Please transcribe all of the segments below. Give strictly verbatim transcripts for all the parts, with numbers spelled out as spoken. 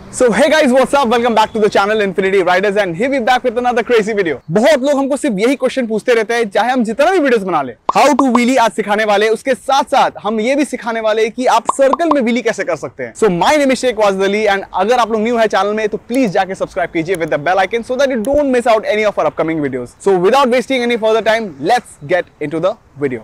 So hey guys, what's up? Welcome back to the channel Infinity Riders and here we back with another crazy video. बहुत लोग हमको सिर्फ यही question पूछते रहते हैं, चाहे हम जितना भी वीडियोस बना ले। हाउ टू व्हीली आज सिखाने वाले, उसके साथ साथ हम ये भी सिखाने वाले हैं कि आप सर्कल में व्हीली कैसे कर सकते हैं। So my name is Shaikh Wajid Ali and अगर आप लोग न्यू है चैनल में तो प्लीज जाके सब्सक्राइब कीजिए with the bell icon so that you don't miss out any of our upcoming videos. So without wasting any further time, let's get into the video.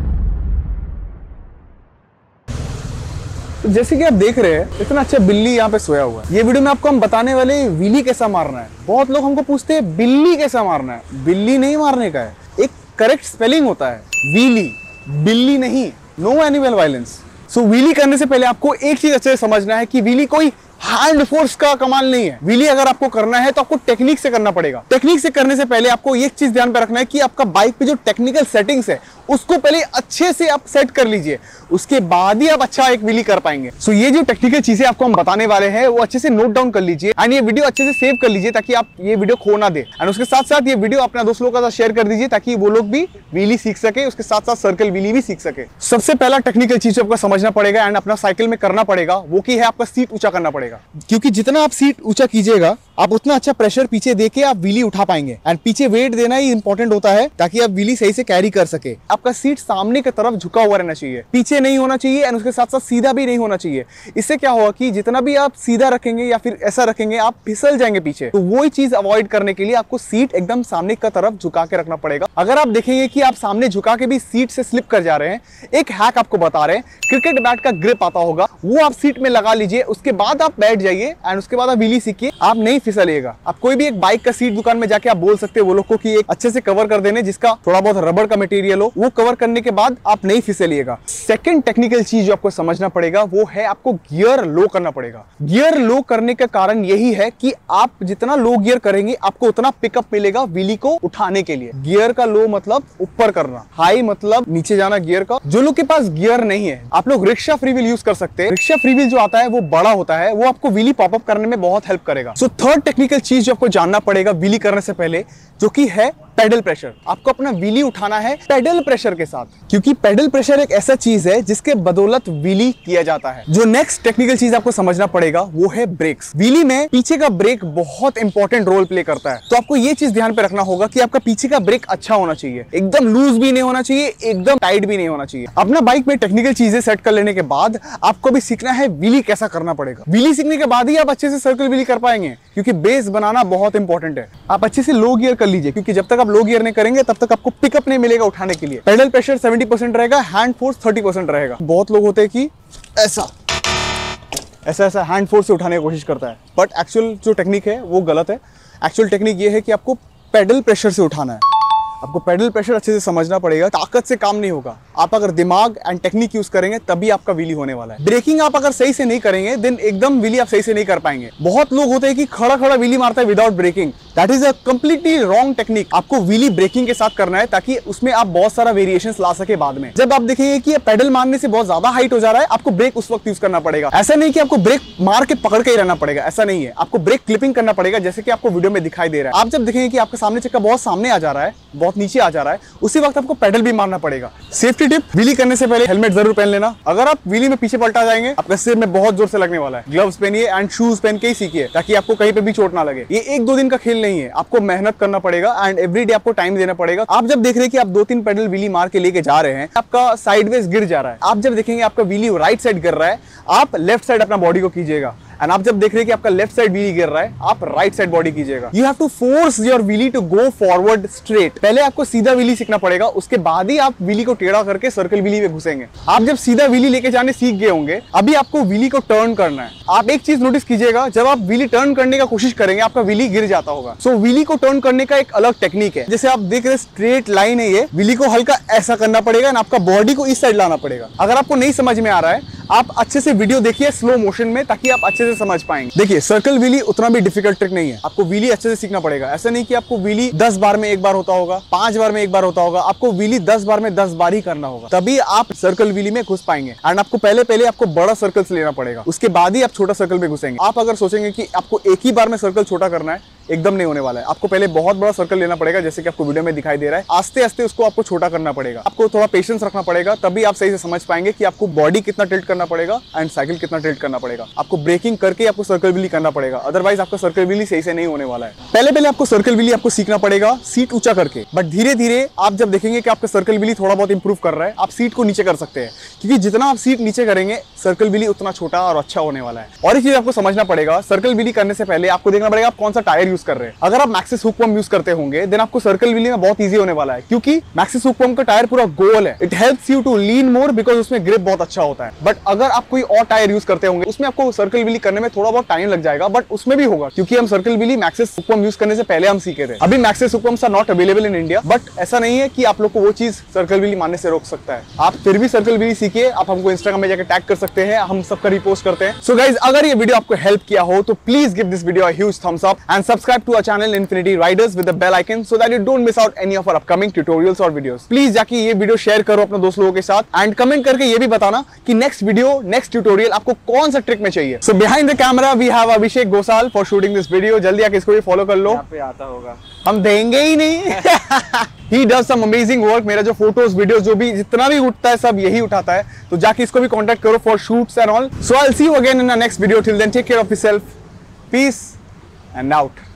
तो जैसे कि आप देख रहे हैं, इतना अच्छा बिल्ली यहाँ पे सोया हुआ है। ये वीडियो में आपको हम बताने वाले व्हीली कैसा मारना है। बहुत लोग हमको पूछते हैं बिल्ली कैसा मारना है। बिल्ली नहीं मारने का है, एक करेक्ट स्पेलिंग होता है व्हीली, बिल्ली नहीं, no animal violence. So wheelie करने से पहले आपको एक चीज अच्छे से समझना है कि व्हीली कोई हैंड फोर्स का कमाल नहीं है। व्हीली अगर आपको करना है तो आपको टेक्निक से करना पड़ेगा। टेक्निक से करने से पहले आपको एक चीज ध्यान पे रखना है कि आपका बाइक पे जो टेक्निकल सेटिंग्स है उसको पहले अच्छे से आप सेट कर लीजिए, उसके बाद ही आप अच्छा एक व्हीली कर पाएंगे। सो so, ये जो टेक्निकल चीजें आपको हम बताने वाले हैं वो अच्छे से नोट डाउन कर लीजिए एंड ये वीडियो अच्छे से सेव कर लीजिए ताकि आप ये वीडियो खो ना दे। एंड उसके साथ साथ ये वीडियो अपने दोस्त लोगों के साथ शेयर कर दीजिए ताकि वो लोग भी व्हीली सीख सके, उसके साथ साथ सर्कल व्हीली भी सीख सके। सबसे पहला टेक्निकल चीज आपको समझना पड़ेगा एंड अपना साइकिल में करना पड़ेगा वो की है आपका सीट ऊंचा करना पड़ेगा, क्योंकि जितना आप सीट ऊंचा कीजिएगा आप उतना अच्छा प्रेशर पीछे देके आप व्हीली उठा पाएंगे। एंड पीछे वेट देना ही इंपॉर्टेंट होता है ताकि आप व्हीली सही से कैरी कर सके। आपका सीट सामने की तरफ झुका हुआ रहना चाहिए, पीछे नहीं होना चाहिए एंड उसके साथ साथ सीधा भी नहीं होना चाहिए। इससे क्या होगा कि जितना भी आप सीधा रखेंगे या फिर ऐसा रखेंगे आप फिसल जाएंगे पीछे। तो वही चीज अवॉइड करने के लिए आपको सीट एकदम सामने की तरफ झुका के रखना पड़ेगा। अगर आप देखेंगे कि आप सामने झुका के भी सीट से स्लिप कर जा रहे हैं, एक हैक आपको बता रहे हैं, क्रिकेट बैट का ग्रिप आता होगा वो आप सीट में लगा लीजिए, उसके बाद आप बैठ जाइए एंड उसके बाद आप व्हीली सीखिए, आप नहीं फिसलिएगा। आप कोई भी एक बाइक का सीट दुकान में जाके आप बोल सकते हैं वो लोग को कि एक अच्छे से कवर कर देने जिसका थोड़ा बहुत रबर का मटेरियल हो, वो कवर करने के बाद आप नहीं फिसलिएगा। सेकंड टेक्निकल चीज जो आपको समझना पड़ेगा वो है आपको गियर लो करना पड़ेगा। गियर लो करने का कारण यही है कि आप जितना लो गियर करेंगे आपको उतना पिकअप मिलेगा व्हीली को उठाने के लिए। गियर का लो मतलब ऊपर करना, हाई मतलब नीचे जाना गियर का। जो लोग के पास गियर नहीं है आप लोग रिक्शा फ्री व्हील यूज कर सकते हैं। रिक्शा फ्री व्हील जो आता है वो बड़ा होता है, वो आपको व्हीली पॉपअप करने में बहुत हेल्प करेगा। सो थर्ड टेक्निकल चीज जो आपको जानना पड़ेगा व्हीली करने से पहले, जो कि है पेडल प्रेशर। आपको अपना व्हीली उठाना है पेडल प्रेशर के साथ, क्योंकि पेडल प्रेशर एक ऐसा चीज है जिसके बदौलत व्हीली किया जाता है। जो नेक्स्ट टेक्निकल चीज आपको समझना पड़ेगा वो है ब्रेक्स। व्हीली में पीछे का ब्रेक बहुत इंपॉर्टेंट रोल प्ले करता है। तो आपको ये चीज ध्यान पे रखना होगा कि आपका पीछे का ब्रेक अच्छा होना चाहिए, एकदम लूज भी नहीं होना चाहिए, एकदम टाइट भी नहीं होना चाहिए। अपना बाइक में टेक्निकल चीजें सेट कर लेने के बाद आपको भी सीखना है व्हीली कैसा करना पड़ेगा। व्हीली सीखने के बाद ही आप अच्छे से सर्कल व्हीली कर पाएंगे, क्योंकि बेस बनाना बहुत इंपॉर्टेंट है। आप अच्छे से लो गियर कर लीजिए, क्योंकि जब तक आप लो गियर नहीं करेंगे तब तक आपको पिकअप नहीं मिलेगा उठाने के लिए। पेडल प्रेशर सेवेंटी परसेंट रहेगा, हैंड फोर्स थर्टी परसेंट रहेगा। बहुत लोग होते हैं कि ऐसा ऐसा ऐसा हैंड फोर्स से उठाने की कोशिश करता है, बट एक्चुअल जो टेक्निक है वो गलत है। एक्चुअल टेक्निक ये है कि आपको पेडल प्रेशर से उठाना है। आपको पेडल प्रेशर अच्छे से समझना पड़ेगा, ताकत से काम नहीं होगा। आप अगर दिमाग एंड टेक्निक यूज करेंगे तभी आपका व्हीली होने वाला है। ब्रेकिंग आप अगर सही से नहीं करेंगे देन एकदम व्हीली आप सही से नहीं कर पाएंगे। बहुत लोग होते हैं कि खड़ा खड़ा व्हीली मारता है without braking. That is a completely wrong technique. आपको व्हीली ब्रेकिंग के साथ करना है ताकि उसमें आप बहुत सारा वेरिएशंस ला सके बाद में। जब आप देखेंगे कि पेडल मारने से बहुत ज्यादा हाइट हो जा रहा है, आपको ब्रेक उस वक्त यूज करना पड़ेगा। ऐसा नहीं कि आपको ब्रेक मार के पकड़ के ही रहना पड़ेगा, ऐसा नहीं है। आपको ब्रेक क्लिपिंग करना पड़ेगा, जैसे कि आपको वीडियो में दिखाई दे रहा है। आप जब देखेंगे कि आपका सामने चक्का बहुत सामने आ जा रहा है, बहुत नीचे आ जा रहा है, उसी वक्त आपको पेडल भी मारना पड़ेगा। सेफ्टी टिप, व्हीली करने से पहले हेलमेट जरूर पहन लेना। अगर आप व्हीली में पीछे पलटा जाएंगे आपका सिर में बहुत जोर से लगने वाला है। ग्लव्स पहनिए एंड शूज पहन के ही सीखिए ताकि आपको कहीं पे भी चोट ना लगे। ये एक दो दिन का खेल नहीं है, आपको मेहनत करना पड़ेगा एंड एवरी डे आपको टाइम देना पड़ेगा। आप जब देख रहे हैं कि आप दो तीन पेडल व्हीली मार के लेके जा रहे हैं, आपका साइडवेज गिर जा रहा है, आप जब देखेंगे आपका व्हीली राइट साइड गिर रहा है, आप लेफ्ट साइड अपना बॉडी को कीजिएगा। एंड आप जब देख रहे हैं कि आपका लेफ्ट साइड व्हीली गिर रहा है, आप राइट साइड बॉडी कीजिएगा। You have to force your wheelie to go forward straight. पहले आपको सीधा व्हीली सीखना पड़ेगा, उसके बाद ही आप व्हीली को टेढ़ा करके सर्कल व्हीली में घुसेंगे। आप जब सीधा व्हीली लेके जाने सीख गए होंगे, अभी आपको व्हीली को टर्न करना है। आप एक चीज नोटिस कीजिएगा, जब आप व्हीली टर्न करने का कोशिश करेंगे आपका व्हीली गिर जाता होगा। सो व्हीली को टर्न करने का एक अलग टेक्निक है। जैसे आप देख रहे स्ट्रेट लाइन है, ये व्हीली को हल्का ऐसा करना पड़ेगा और आपका बॉडी को इस साइड लाना पड़ेगा। अगर आपको नहीं समझ में आ रहा है, आप अच्छे से वीडियो देखिए स्लो मोशन में ताकि आप अच्छे से समझ पाएंगे। देखिए सर्कल व्हीली उतना भी डिफिकल्ट ट्रिक नहीं है, आपको व्हीली अच्छे से सीखना पड़ेगा। ऐसा नहीं कि आपको व्हीली दस बार में एक बार होता होगा, पांच बार में एक बार होता होगा, आपको व्हीली दस बार में दस बार ही करना होगा, तभी आप सर्कल व्हीली में घुस पाएंगे। एंड आपको पहले पहले आपको बड़ा सर्कल लेना पड़ेगा, उसके बाद ही आप छोटा सर्कल में घुसेंगे। आप अगर सोचेंगे कि आपको एक ही बार में सर्कल छोटा करना है एकदम नहीं होने वाला है। आपको पहले बहुत बड़ा सर्कल लेना पड़ेगा, जैसे कि आपको वीडियो में दिखाई दे रहा है। आस्ते आस्ते उसको आपको छोटा करना पड़ेगा, आपको थोड़ा पेशेंस रखना पड़ेगा, तभी आप सही से समझ पाएंगे कि आपको बॉडी कितना टिल्ट करना पड़ेगा एंड साइकिल कितना टिल्ट करना पड़ेगा। आपको ब्रेकिंग करके आपको सर्कल व्हीली करना पड़ेगा, अदरवाइज आपका सर्कल व्हीली सही से नहीं होने वाला है। पहले पहले आपको सर्कल व्हीली आपको सीखना पड़ेगा सीट ऊंचा करके, बट धीरे धीरे आप जब देखेंगे कि आपका सर्कल व्हीली थोड़ा बहुत इंप्रूव कर रहा है, आप सीट को नीचे कर सकते हैं, क्योंकि जितना आप सीट नीचे करेंगे सर्कल व्हीली उतना छोटा और अच्छा होने वाला है। और एक चीज आपको समझना पड़ेगा, सर्कल व्हीली करने से पहले आपको देखना पड़ेगा आप कौन सा टायर यूज कर रहे हैं। अगर आप मैक्सिस हुक पंप यूज करते होंगे देन आपको सर्कल व्हीली में बहुत इजी होने वाला है, क्योंकि मैक्सिस हुक पंप का टायर पूरा गोल है। It helps you to lean more because उसमें ग्रिप बहुत अच्छा होता है। बट अगर आप कोई और टायर यूज करते होंगे उसमें आपको सर्कल व्हीली करने में थोड़ा बहुत टाइम लग जाएगा, बट उसमें भी होगा, क्योंकि हम circle wheelie Maxxis hook pump use करने से पहले हम सीखे थे। अभी Maxxis hook pumps are not available in India, but ऐसा नहीं है कि आप लोग को वो चीज सर्कल व्हीली मारने से रोक सकता है। आप फिर भी सर्कल व्हीली सीखिए, आप हमको इंस्टाग्राम में जाकर टैग कर सकते हैं, हम सबका रिपोस्ट करते हैं। सो गाइस, अगर ये वीडियो आपको हेल्प किया हो तो please give this video a huge thumbs up and subscribe to our channel Infinity Riders with the bell icon so that you don't miss out any of our upcoming tutorials और videos. Please जाके ये video share करो अपने दोस्त लोगों के साथ and comment करके ये भी बताना कि नेक्स्ट वीडियो नेक्स्ट ट्यूटोरियल आपको कौन सा ट्रिक में चाहिए। So behind the camera we have Abhishek Gosal for shooting this video. जल्दी आके इसको भी फॉलो कर लो, यहाँ पे आता होगा, हम देंगे ही नहीं। He does some amazing work। मेरा जो फोटोज वीडियोस जो भी जितना भी उठता है सब यही उठाता है, तो जाके इसको भी कांटेक्ट करो for shoots and all. So I will see you again in the next video. Till then take care of yourself, peace and out.